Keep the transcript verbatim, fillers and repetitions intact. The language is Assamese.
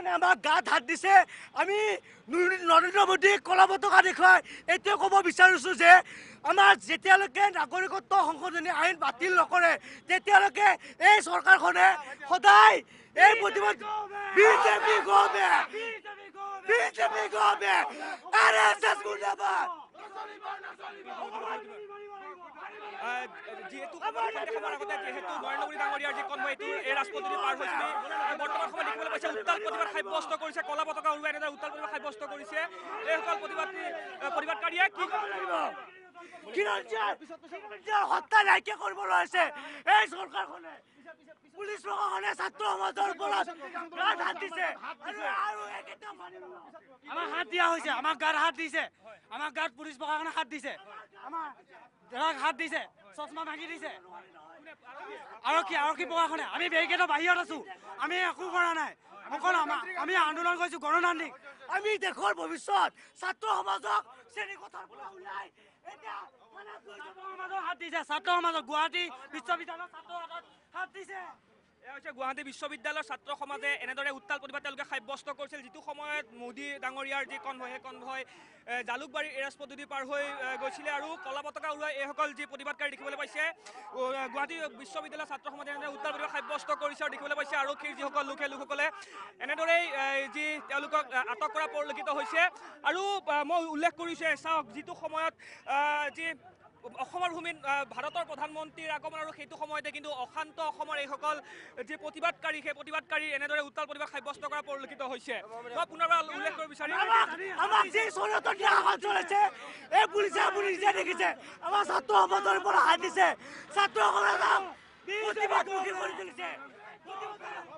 ছাত্ৰখনে আমাক গাত হাত দিছে আমি নৰেন্দ্ৰ মোদীক কলা পতাকা দেখুৱাই এইটোৱে ক'ব বিচাৰিছোঁ যে আমাৰ যেতিয়ালৈকে নাগৰিকত্ব সংশোধনী আইন বাতিল নকৰে তেতিয়ালৈকে এই চৰকাৰখনে সদায় এই প্ৰতিবাদ বিজেপি গবে বিজেপি গবে আৰ এছ এছ গুন্ডাবাদ যিহেতু আগতে যিহেতু নৰেন্দ্ৰ মোদী ডাঙৰীয়াৰ যি কনভয় এইটো এই ৰাজপথেদি পাৰ হৈছিলে বৰ্তমান সময়ত দেখিবলৈ পাইছে উত্তাল প্ৰতিবাদ সাব্যস্ত কৰিছে কলা পতাকা উৰুৱাই এনেদৰে উত্তাল প্ৰতিবাদ সাব্যস্ত কৰিছে এইসকল প্ৰতিবাদী প্ৰতিবাদকাৰীয়ে কি হত্যা নাইকিয়া কৰিব লৈছে এই চৰকাৰখনে পুলিচ প্ৰশাসনে ছাত্ৰ সমাজৰ ওপৰত গাত হাত দিছে আমাক হাত দিয়া হৈছে আমাক গাত হাত দিছে আমাক গাত পুলিচ প্ৰশাসনে হাত দিছে আমাৰ দেহাক হাত দিছে চশমা ভাঙি দিছে আৰক্ষী আৰক্ষী প্ৰশাসনে আমি বেৰিকেডৰ বাহিৰত আছো আমি একো কৰা নাই অকল আমি আন্দোলন কৰিছো গণতান্ত্ৰিক আমি দেশৰ ভৱিষ্যত ছাত্ৰ সমাজক শ্ৰেণী কোঠাৰ পৰা ওলাই এতিয়া সমাজৰ হাত দিছে ছাত্ৰ সমাজক গুৱাহাটী বিশ্ববিদ্যালয়ৰ ছাত্ৰ হাত দিছে এয়া হৈছে গুৱাহাটী বিশ্ববিদ্যালয়ৰ ছাত্ৰ সমাজে এনেদৰে উত্তাল প্ৰতিবাদ তেওঁলোকে সাব্যস্ত কৰিছিল যিটো সময়ত মোদী ডাঙৰীয়াৰ যি কনভয় সেই কনভয় জালুকবাৰীৰ এৰাজ পদ্ধতি পাৰ হৈ গৈছিলে আৰু কলা পতাকা উৰুৱাই এইসকল যি প্ৰতিবাদকাৰী দেখিবলৈ পাইছে গুৱাহাটী বিশ্ববিদ্যালয়ৰ ছাত্ৰ সমাজে এনেদৰে উত্তাল প্ৰতিবাদ সাব্যস্ত কৰিছে আৰু দেখিবলৈ পাইছে আৰক্ষীৰ যিসকল লোকে লোকসকলে এনেদৰেই যি তেওঁলোকক আটক কৰা পৰিলক্ষিত হৈছে আৰু মই উল্লেখ কৰিছোঁ চাওক যিটো সময়ত যি অসমৰ ভূমিত ভাৰতৰ প্ৰধানমন্ত্ৰীৰ আগমন আৰু সেইটো সময়তে কিন্তু অশান্ত অসমৰ এইসকল যি প্ৰতিবাদকাৰী সেই প্ৰতিবাদকাৰী এনেদৰে উত্তাল প্ৰতিবাদ সাব্যস্ত কৰা পৰিলক্ষিত হৈছে মই পুনৰবাৰ উল্লেখ কৰিব বিচাৰিম আমাক যি ষড়যন্ত্ৰীয় আঘাত চলিছে এই পুলিচে আপুনি নিজে দেখিছে আমাৰ ছাত্ৰ সমাজৰ পৰা হাত দিছে ছাত্ৰসকলে প্ৰতিবাদমুখী কৰি তুলিছে